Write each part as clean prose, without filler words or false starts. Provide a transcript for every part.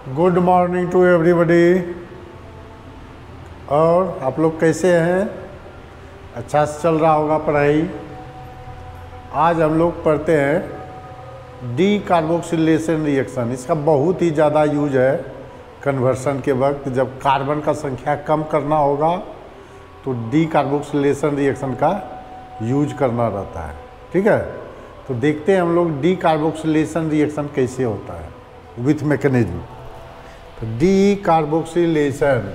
Good morning to everybody. और आप लोग कैसे हैं? अच्छा से चल रहा होगा पढ़ाई। आज हम लोग पढ़ते हैं डी कार्बोक्सिलेशन रिएक्शन। इसका बहुत ही ज़्यादा यूज है कन्वर्सन के वक्त। जब कार्बन का संख्या कम करना होगा तो डी कार्बोक्सिलेशन रिएक्शन का यूज करना रहता है। ठीक है, तो देखते हैं हम लोग डी कार्बोक्सिलेशन रिएक्शन कैसे होता है विथ मैकेनिज्म। तो डी कार्बोक्सिलेशन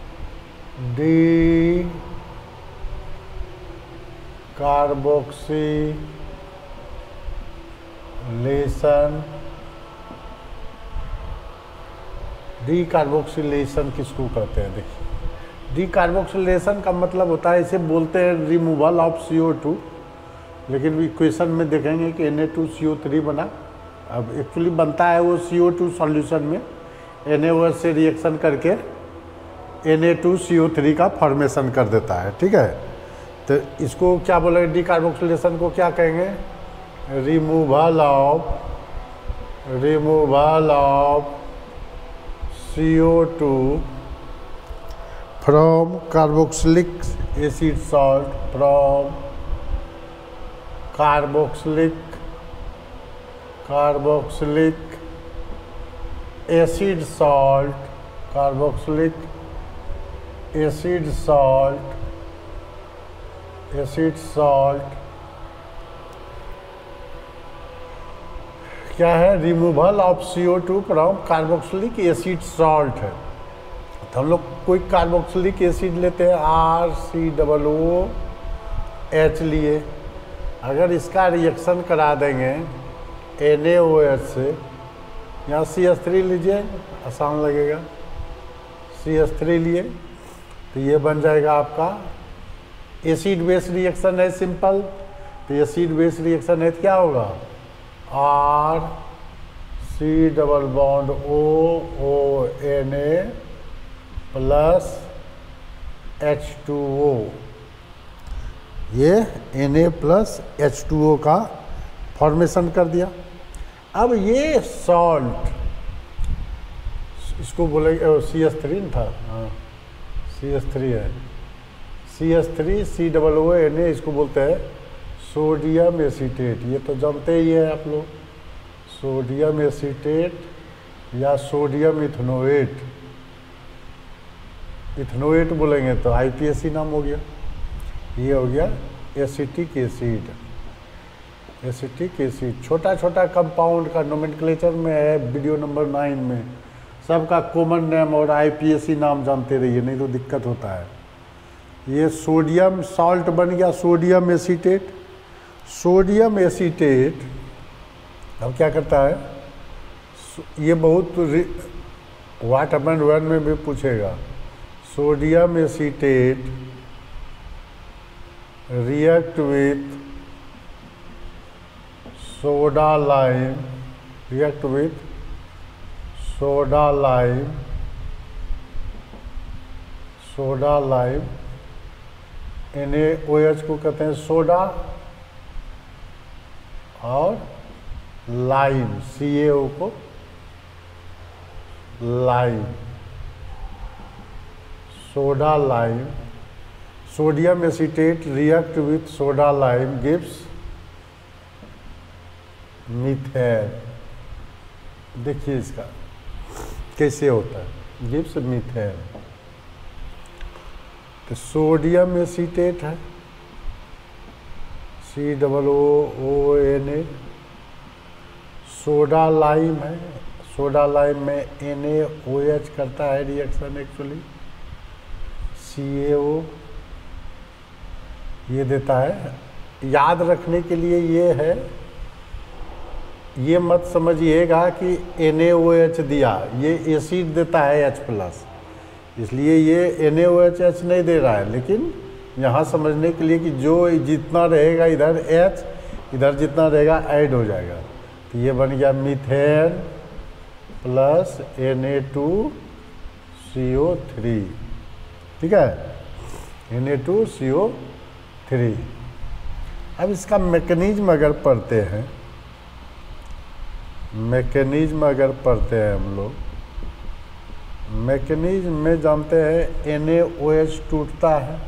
डी कार्बोक्सिलेशन किसको कहते हैं? देखिए, डी कार्बोक्सिलेशन का मतलब होता है, इसे बोलते हैं रिमूवल ऑफ CO2, लेकिन इक्वेशन में देखेंगे कि Na2CO3 बना। अब एक्चुअली बनता है वो CO2 सॉल्यूशन में NaOH से रिएक्शन करके Na2CO3 का फॉर्मेशन कर देता है। ठीक है, तो इसको क्या बोलेंगे? डी कार्बोक्सिलेशन को क्या कहेंगे? Removal of CO2 from carboxylic acid salt, from carboxylic acid salt क्या है? Removal of CO2 from carboxylic acid salt है। तो हम लोग कोई कार्बोक्सिलिक एसिड लेते हैं, RCOOH लिए। अगर इसका रिएक्शन करा देंगे NaOH से, यहाँ CH3 लीजिए, आसान लगेगा। CH3 लिए तो ये बन जाएगा आपका एसिड बेस रिएक्शन है, सिंपल। तो एसिड बेस रिएक्शन है तो क्या होगा? RC≡OONA plus H2O। ये Na प्लस H2O का फॉर्मेशन कर दिया। अब ये सॉल्ट, इसको बोलेंगे CH3 था, हाँ CH3 है, CH3COONA, इसको बोलते हैं सोडियम एसीटेट। ये तो जानते ही है आप लोग, सोडियम एसीटेट या सोडियम इथनोएट। इथनोएट बोलेंगे तो IPAC नाम हो गया। ये हो गया एसिटिक एसिड। छोटा छोटा कंपाउंड का नोमेनक्लेचर में है, वीडियो नंबर 9 में। सबका कॉमन नेम और IPAC नाम जानते रहिए, नहीं तो दिक्कत होता है। ये सोडियम सॉल्ट बन गया, सोडियम एसीटेट। सोडियम एसीटेट अब क्या करता है? ये बहुत वाट अमेंड वन में भी पूछेगा। Sodium acetate react with soda lime, NaOH को कहते हैं सोडा, और लाइम CaO को lime, soda lime. Sodium acetate react with soda lime gives methane. देखिए इसका कैसे होता है, गिव्स मीथेन। तो सोडियम एसीटेट है, COONA, सोडा लाइम है, सोडा लाइम में NaOH करता है रिएक्शन एक्चुअली, CaO ये देता है। याद रखने के लिए ये है, ये मत समझिएगा कि NaOH दिया, ये एसिड देता है H+, इसलिए ये NaOH नहीं दे रहा है। लेकिन यहाँ समझने के लिए कि जो जितना रहेगा इधर H, इधर जितना रहेगा ऐड हो जाएगा। तो ये बन गया मीथेन प्लस Na2CO3। ठीक है, Na2CO3। अब इसका मैकेनिज्म अगर पढ़ते हैं, हम लोग मैकेनिज्म में जानते हैं NaOH टूटता है,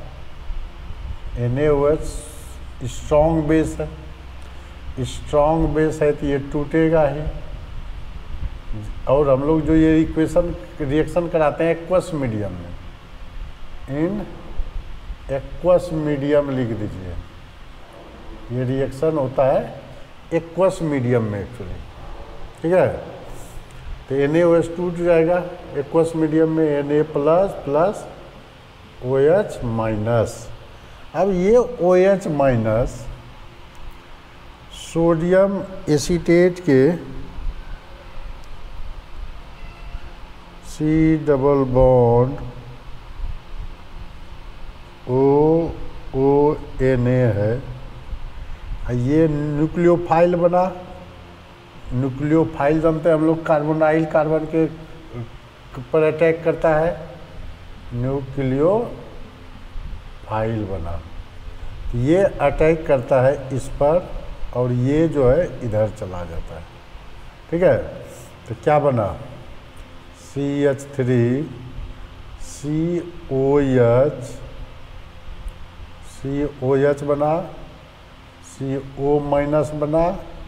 NaOH स्ट्रॉन्ग बेस है, स्ट्रॉन्ग बेस है तो ये टूटेगा ही। और हम लोग जो ये इक्वेशन रिएक्शन कराते हैं एक्वस मीडियम में, इन एक्वस मीडियम लिख दीजिए। ये रिएक्शन होता है एक्वस मीडियम में एक्चुअली, ठीक है। तो NaOH टूट जाएगा एक्वस मीडियम में, Na plus plus OH minus. अब ये OH माइनस सोडियम एसीटेट के C डबल बॉन्ड ONA है, ये न्यूक्लियोफाइल बना। न्यूक्लियोफाइल जानते हैं हम लोग, कार्बोनाइल कार्बन के पर अटैक करता है, न्यूक्लियोफाइल बना। ये अटैक करता है इस पर और ये जो है इधर चला जाता है, ठीक है। तो क्या बना, CH3 COH बना, CO माइनस बना,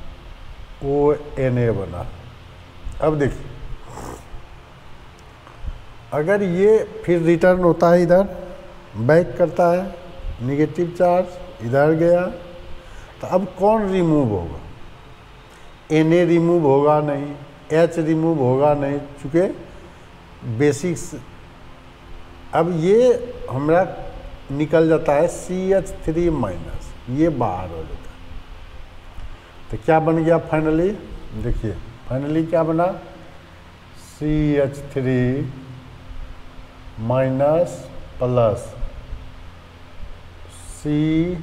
ONA बना। अब देखिए, अगर ये फिर रिटर्न होता है इधर, बैक करता है, निगेटिव चार्ज इधर गया, तो अब कौन रिमूव होगा, Na रिमूव होगा नहीं, H रिमूव होगा नहीं, चूँकि बेसिक्स। अब ये हमारा निकल जाता है CH3 माइनस, ये बाहर हो जाता है। तो क्या बन गया फाइनली, देखिए फाइनली क्या बना, CH3 minus plus C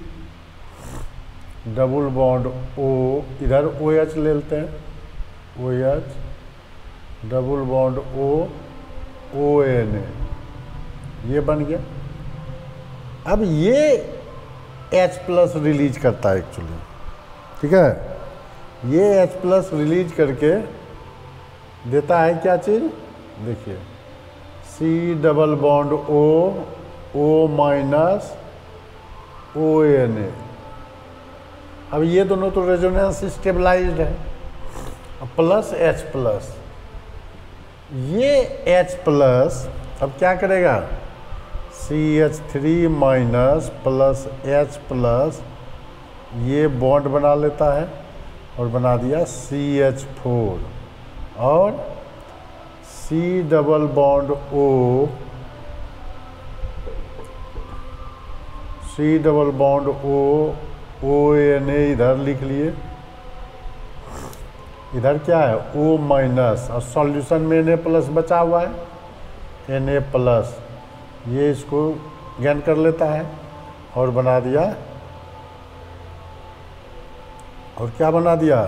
double bond O, इधर OH ले लेते हैं, OH double bond O ONA, ये बन गया। अब ये H प्लस रिलीज करता है एक्चुअली, ठीक है। ये H प्लस रिलीज करके देता है क्या चीज़, देखिए C double bond O minus ONA। अब ये दोनों तो रेजोनेंस स्टेबलाइज्ड है, प्लस H प्लस, ये H प्लस अब क्या करेगा, CH3 minus plus H plus, ये बॉन्ड बना लेता है और बना दिया CH4 और C double bond C double bond ONA इधर लिख लिए। इधर क्या है O माइनस, और सॉल्यूशन में Na प्लस बचा हुआ है, Na प्लस, ये इसको ज्ञान कर लेता है और बना दिया, और क्या बना दिया,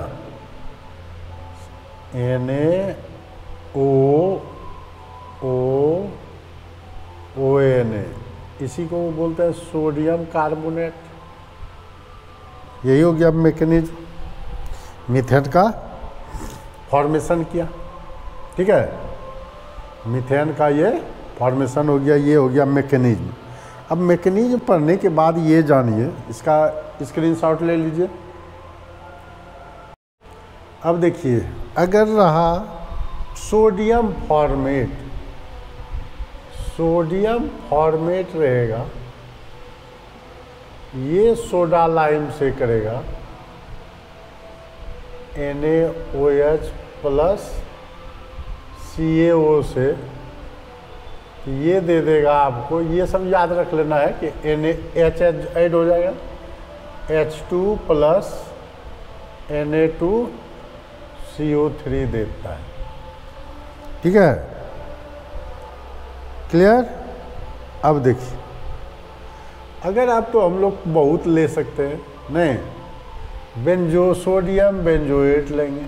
NaONA, इसी को बोलते हैं सोडियम कार्बोनेट। यही हो गया मैकेनिज्म, मीथेन का फॉर्मेशन किया, ठीक है। मीथेन का ये फॉर्मेशन हो गया, ये हो गया मैकेनिज्म। अब मैकेनिज्म पढ़ने के बाद ये जानिए, इसका स्क्रीनशॉट ले लीजिए। अब देखिए, अगर रहा सोडियम फॉर्मेट रहेगा, ये सोडा लाइम से करेगा, NaOH प्लस CaO से, तो ये दे देगा आपको, ये सब याद रख लेना है कि NaH ऐड हो जाएगा, H2 प्लस Na2CO3 देता है, ठीक है, क्लियर। अब देखिए, अगर आप तो हम लोग बहुत ले सकते हैं, नहीं, सोडियम बेंजोएट लेंगे।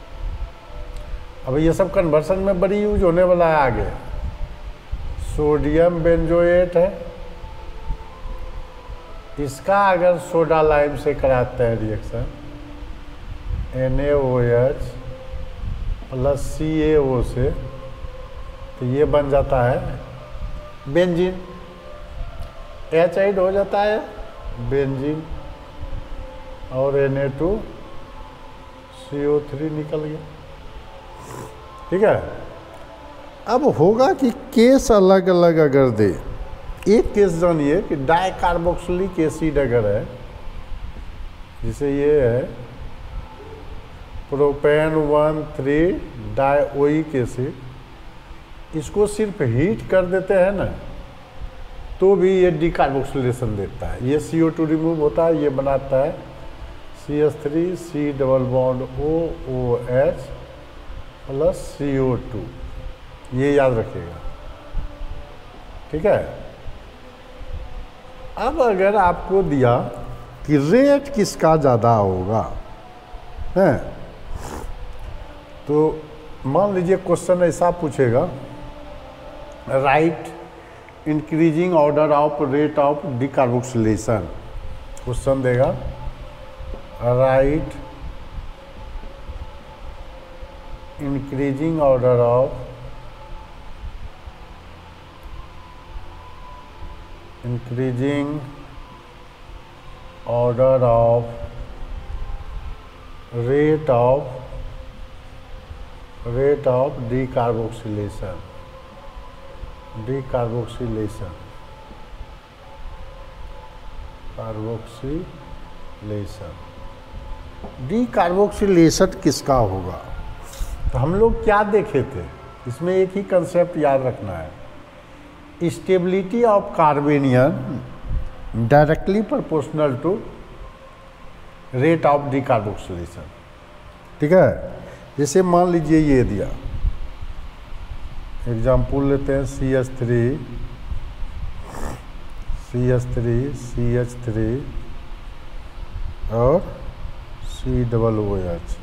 अब ये सब कन्वर्सन में बड़ी यूज होने वाला है आगे। सोडियम बेंजोएट है, इसका अगर सोडा लाइम से कराते हैं रिएक्शन, NaOH प्लस CaO से, तो ये बन जाता है बेंजीन। एचाइड हो जाता है बेंजीन और Na2CO3 निकल गया। ठीक है। अब होगा कि केस अलग अलग अगर दे, एक केस जानिए कि डाइकार्बोक्सिलिक एसिड अगर है, जैसे ये है प्रोपेन 1,3 डाइओइक एसिड, इसको सिर्फ हीट कर देते हैं ना तो भी ये डीकार्बोक्सिलेशन देता है। ये CO2 रिमूव होता है, ये बनाता है CH3 C double bond OOH plus CO2, ये याद रखिएगा। ठीक है। अब अगर आपको दिया कि रेट किसका ज़्यादा होगा है, तो मान लीजिए क्वेश्चन ऐसा पूछेगा, write increasing order of rate of decarboxylation. Question देगा write increasing order of rate of decarboxylation। डीकार्बोक्सिलेशन किसका होगा? तो हम लोग क्या देखे थे इसमें, एक ही कंसेप्ट याद रखना है, stability of carbanion directly proportional to rate of decarboxylation. ठीक है। जैसे मान लीजिए ये दिया, एग्जाम्पल लेते हैं CH3 CH3 और COOH,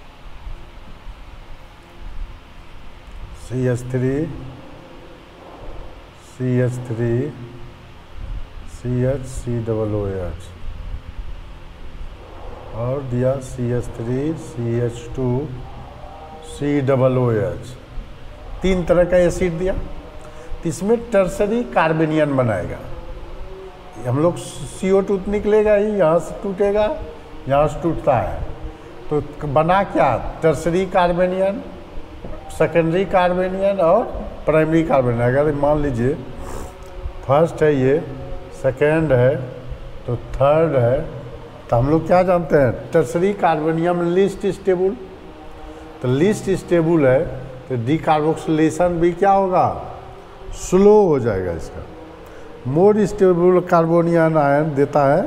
CH3 COOH और दिया CH3 CH2 COOH, 3 तरह का एसिड दिया। तो इसमें टर्सरी कार्बेनियन बनाएगा। हम लोग CO2 निकलेगा ही, यहाँ से टूटेगा, यहाँ से टूटता है, तो बना क्या, टर्सरी कार्बेनियन, सेकेंडरी कार्बेनियन और प्राइमरी कार्बेनियन। अगर मान लीजिए फर्स्ट है ये, सेकेंड है, तो थर्ड है, तो हम लोग क्या जानते हैं, टर्सरी कार्बोनियम लीस्ट स्टेबल। तो लीस्ट स्टेबल है तो डीकार्बोक्सिलेशन भी क्या होगा, स्लो हो जाएगा इसका। मोर स्टेबल कार्बोनियन आयन देता है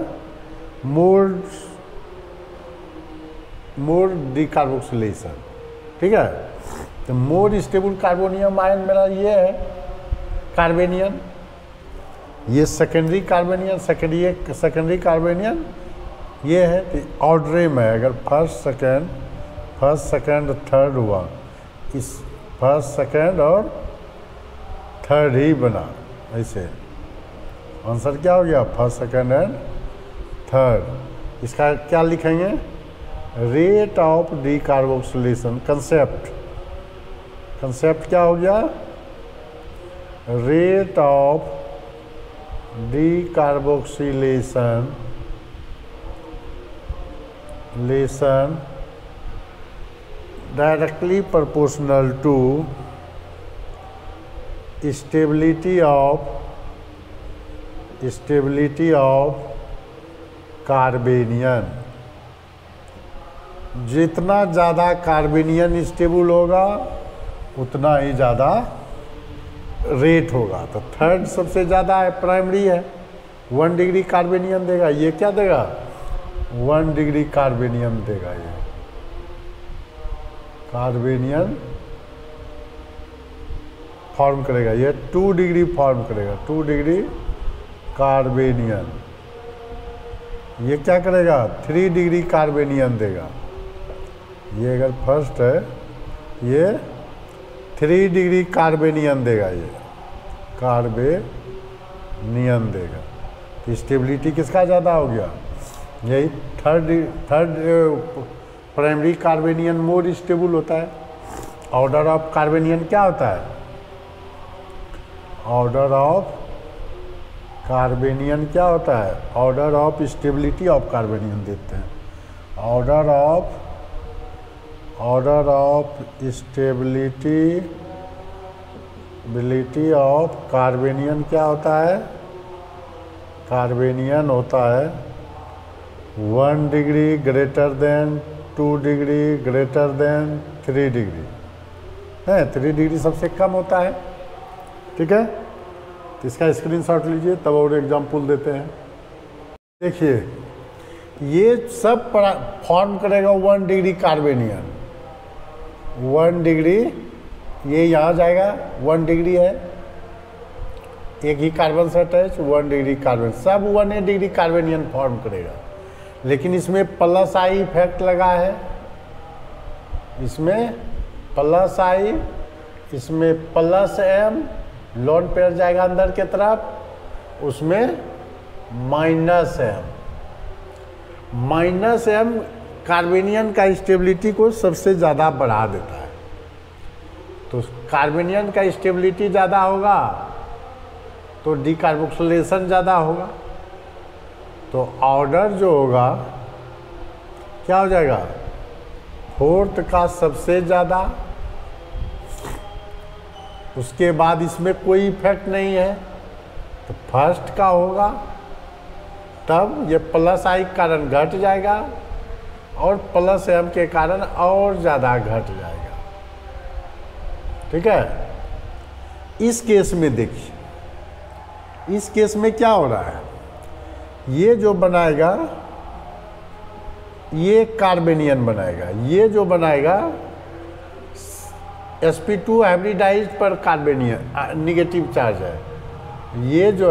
मोर डीकार्बोक्सिलेशन। ठीक है। तो मोर स्टेबल कार्बोनियम आयन मेरा ये है कार्बेनियन, ये सेकेंडरी कार्बेनियन, सेकेंडरी कार्बेनियन ये है। तो ऑर्डर में अगर फर्स्ट सेकेंड थर्ड हुआ, इस फर्स्ट सेकेंड और थर्ड ही बना, ऐसे आंसर क्या हो गया, फर्स्ट सेकेंड एंड थर्ड। इसका क्या लिखेंगे, रेट ऑफ डीकार्बोक्सिलेशन। कंसेप्ट क्या हो गया, rate of decarboxylation directly proportional to stability of carbanion. जितना ज़्यादा कार्बेनियन स्टेबल होगा उतना ही ज़्यादा रेट होगा। तो थर्ड सबसे ज़्यादा है, प्राइमरी है, 1 डिग्री कार्बेनियन देगा। ये क्या देगा, 1 डिग्री कार्बेनियन देगा। ये कार्बेनियन फॉर्म करेगा, ये 2 डिग्री फॉर्म करेगा, 2 डिग्री कार्बेनियन। ये क्या करेगा, 3 डिग्री कार्बेनियन देगा। ये अगर फर्स्ट है, ये 3 डिग्री कार्बेनियन देगा, ये कार्बेनियन देगा। तो स्टेबिलिटी किसका ज़्यादा हो गया, यही third primary carbanion more stable होता है। ऑर्डर ऑफ कार्बेनियन क्या होता है, ऑर्डर ऑफ कार्बेनियन क्या होता है, order of stability of carbanion देते हैं। Order of stability of carbanion क्या होता है, कार्बेनियन होता है 1 degree greater than 2 degree greater than 3 degree है। 3 डिग्री सबसे कम होता है, ठीक है। तो इसका स्क्रीनशॉट लीजिए, तब और एग्जाम्पल देते हैं। देखिए ये सब फॉर्म करेगा 1 डिग्री कार्बेनियन। 1 डिग्री ये यहाँ जाएगा, 1 डिग्री है, एक ही कार्बन से अटैच, 1 डिग्री कार्बन, सब 1 डिग्री कार्बेनियन फॉर्म करेगा। लेकिन इसमें प्लस आई इफेक्ट लगा है, इसमें प्लस आई, इसमें प्लस एम, लोन पेयर जाएगा अंदर के तरफ, उसमें minus M. Minus M carbanion का स्टेबिलिटी को सबसे ज़्यादा बढ़ा देता है। तो कार्बेनियन का स्टेबिलिटी ज़्यादा होगा तो डीकार्बोक्सिलेशन ज़्यादा होगा, तो ऑर्डर जो होगा क्या हो जाएगा, 4th का सबसे ज़्यादा, उसके बाद इसमें कोई इफेक्ट नहीं है तो 1st का होगा, तब ये प्लस आई के कारण घट जाएगा और प्लस एम के कारण और ज़्यादा घट जाएगा, ठीक है। इस केस में देखिए, इस केस में क्या हो रहा है, ये जो बनाएगा ये कार्बेनियन बनाएगा, ये जो बनाएगा sp2 हाइब्रिडाइज पर कार्बेनियन निगेटिव चार्ज है, ये जो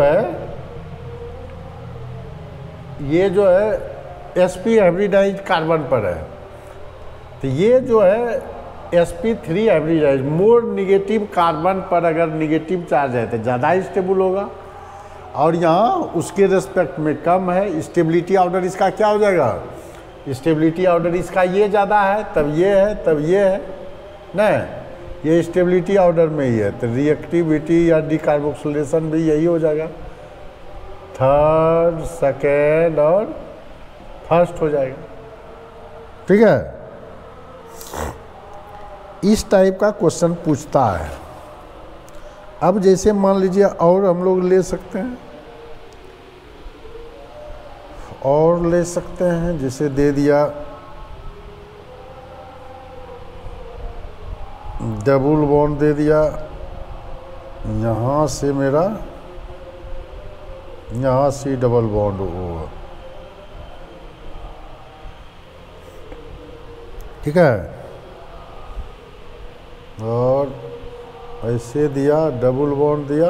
है sp हाइब्रिडाइज कार्बन पर है, तो ये जो है sp3 हाइब्रिडाइज मोर निगेटिव कार्बन पर अगर निगेटिव चार्ज है तो ज़्यादा स्टेबल होगा, और यहाँ उसके रेस्पेक्ट में कम है। स्टेबिलिटी ऑर्डर इसका क्या हो जाएगा, स्टेबिलिटी ऑर्डर इसका ये ज़्यादा है, तब ये है, तब ये है ना, ये स्टेबिलिटी ऑर्डर में ही है, तो रिएक्टिविटी या डीकार्बोक्सिलेशन भी यही हो जाएगा, 3rd, 2nd और 1st हो जाएगा, ठीक है। इस टाइप का क्वेश्चन पूछता है। अब जैसे मान लीजिए और हम लोग ले सकते हैं, और ले सकते हैं, जैसे दे दिया डबल बॉन्ड दे दिया, यहाँ से मेरा यहाँ से डबल बॉन्ड होगा, ठीक है। और ऐसे दिया, डबल बॉन्ड दिया,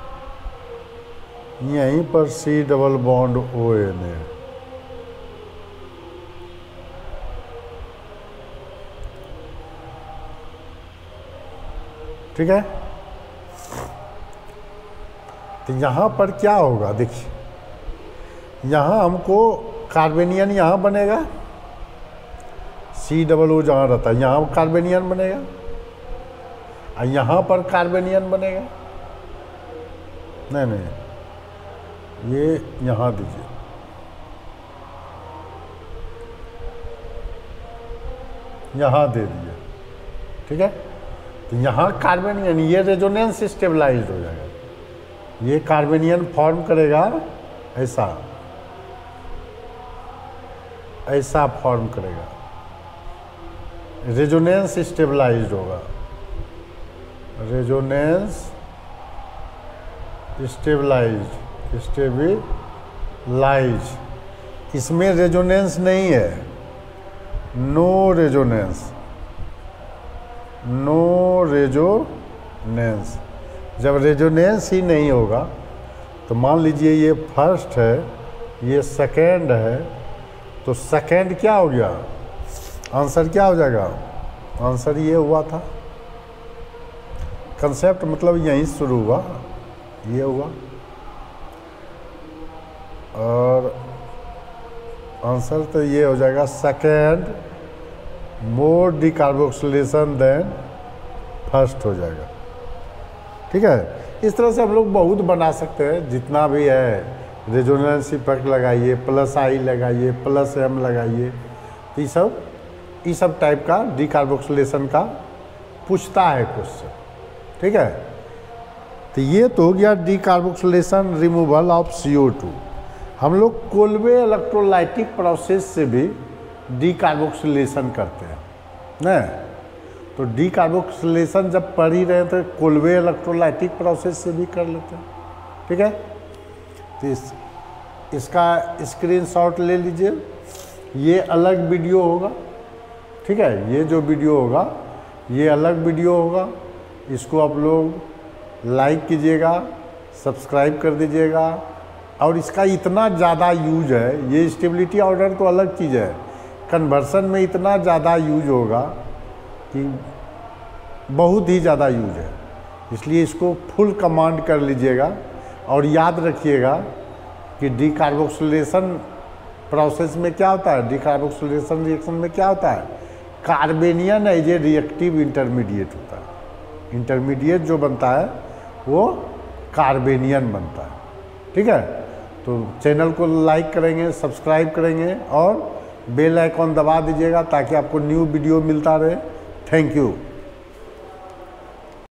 यहीं पर C double bond O N है, ठीक है। तो यहाँ पर क्या होगा, देखिए यहाँ हमको कार्बेनियन यहाँ बनेगा, सी डबल ओ जहाँ रहता है यहाँ कार्बेनियन बनेगा, और यहाँ पर कार्बेनियन बनेगा, नहीं ये यहाँ दीजिए, यहाँ दे दिए, ठीक है। तो यहाँ कार्बेनियन, ये रेजोनेंस स्टेबलाइज्ड हो जाएगा, ये कार्बेनियन फॉर्म करेगा, ऐसा फॉर्म करेगा, रेजोनेंस स्टेबलाइज्ड होगा, रेजोनेंस स्टेबलाइज, इसमें रेजोनेंस नहीं है, नो रेजोनेंस। जब रेजोनेंस ही नहीं होगा तो मान लीजिए ये 1st है, ये 2nd है, तो 2nd क्या हो गया, आंसर क्या हो जाएगा, आंसर ये हुआ था। कंसेप्ट मतलब यहीं शुरू हुआ, ये हुआ, और आंसर तो ये हो जाएगा 2nd मोर डीकार्बोक्सिलेशन देन 1st हो जाएगा, ठीक है। इस तरह से हम लोग बहुत बना सकते हैं, जितना भी है। रेजोनेंस इफेक्ट लगाइए, प्लस आई लगाइए, प्लस एम लगाइए, तो ये सब टाइप का डीकार्बोक्सिलेशन का पूछता है क्वेश्चन, ठीक है। तो ये तो हो गया डीकार्बोक्सिलेशन रिमूवल ऑफ CO2। हम लोग कोल्बे इलेक्ट्रोलाइटिक प्रोसेस से भी डीकार्बोक्सिलेशन करते हैं ना। तो डीकार्बोक्सिलेशन जब पढ़ ही रहे तो कोल्बे इलेक्ट्रोलाइटिक प्रोसेस से भी कर लेते हैं, ठीक है। तो इसका स्क्रीनशॉट ले लीजिए, ये अलग वीडियो होगा, ठीक है। ये जो वीडियो होगा ये अलग वीडियो होगा, इसको आप लोग लाइक कीजिएगा, सब्सक्राइब कर दीजिएगा। और इसका इतना ज़्यादा यूज है, ये स्टेबिलिटी ऑर्डर तो अलग चीज़ है, कन्वर्सन में इतना ज़्यादा यूज होगा कि बहुत ही ज़्यादा यूज है, इसलिए इसको फुल कमांड कर लीजिएगा। और याद रखिएगा कि डीकार्बोक्सिलेशन प्रोसेस में क्या होता है, डीकार्बोक्सिलेशन रिएक्शन में क्या होता है, carbanion as a reactive intermediate होता है। इंटरमीडिएट जो बनता है वो कार्बेनियन बनता है, ठीक है। तो चैनल को लाइक करेंगे, सब्सक्राइब करेंगे और बेल आइकॉन दबा दीजिएगा ताकि आपको न्यू वीडियो मिलता रहे। Thank you.